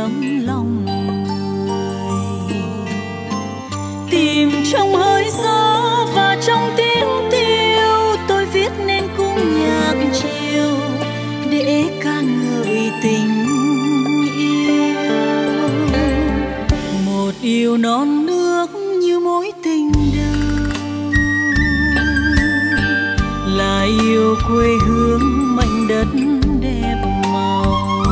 tấm lòng người. Tìm trong hơi gió và trong tiếng tiêu, tôi viết nên cung nhạc chiều để ca ngợi tình yêu. Một yêu non nước như mối tình đầu, là yêu quê hương mảnh đất đẹp màu.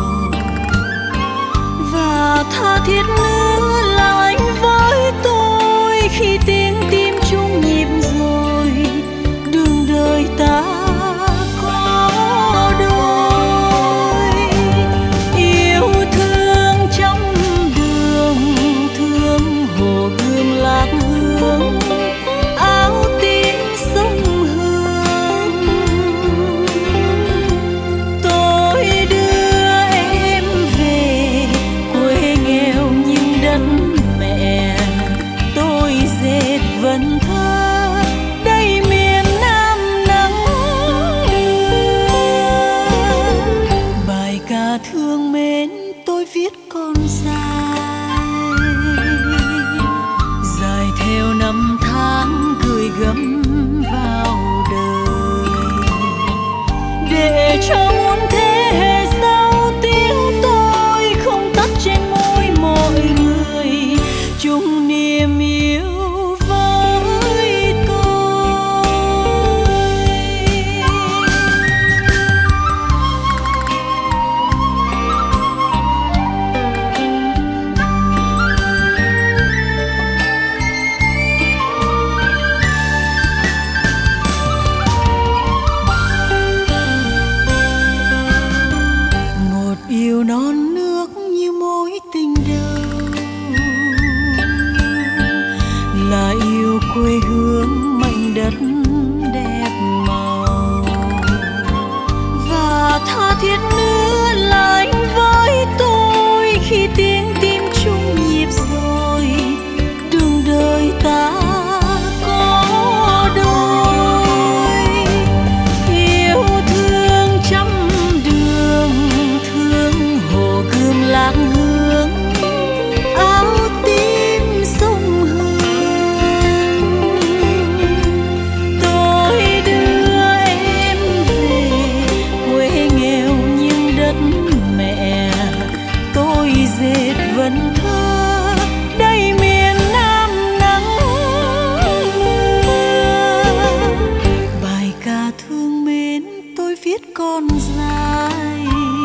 Và tha thiết nữa là anh với tôi, khi tiếng tim chung nhịp rồi đường đời ta có đôi. Yêu thương trăm đường, thương hồ gươm lạc hương, áo tím sông Hương. Tôi đưa em về quê nghèo nhưng đất mẹ, tôi dệt vần thơ đây miền Nam nắng mưa. Bài ca thương mến tôi viết còn dài, dài theo năm tháng gửi gắm vào đời, để cho muôn thế hệ sau tiếng tôi không tắt trên môi mọi người, chung niềm yêu với tôi. Một yêu non nước như mối tình đầu, là yêu quê hương mảnh đất đẹp màu. Và tha thiết nữa là anh với tôi, khi tiếng tim chung nhịp rồi đường đời ta có đôi. Yêu thương trăm đường, thương hồ gươm lạc hương, áo tím sông Hương. Tôi đưa em về quê nghèo nhưng đất mẹ, tôi dệt vần thơ đây miền Nam nắng mưa. Bài ca thương mến tôi viết còn dài,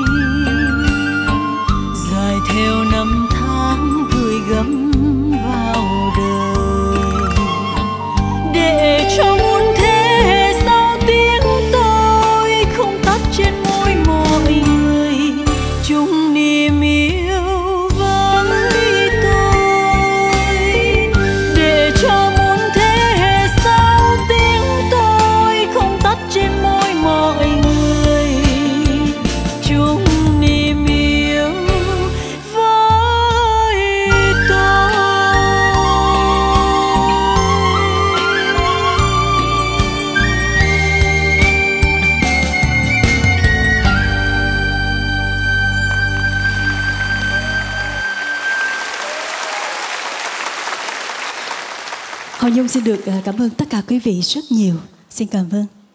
dài theo năm tháng gửi gắm vào đời, để cho muôn thế hệ sau tiếng tôi không tắt trên môi mọi người, chung niềm yêu với tôi. Để cho muôn thế hệ sau tiếng tôi không tắt trên môi mọi người, chung niềm yêu với tôi. Hồng Nhung xin được cảm ơn tất cả quý vị rất nhiều. Xin cảm ơn.